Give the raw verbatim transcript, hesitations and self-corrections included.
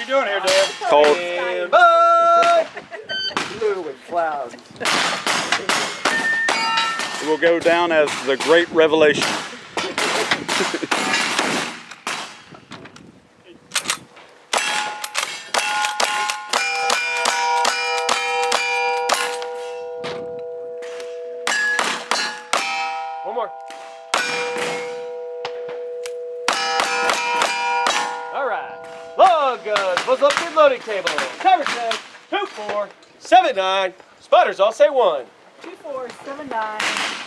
doing here, Dad? Cold. Blue with clouds. It will go down as the Great Revelation. One more. All right. Log guns. Buzz up the loading table. Timer check. Two four seven nine. Spotters all say one. Two four seven nine.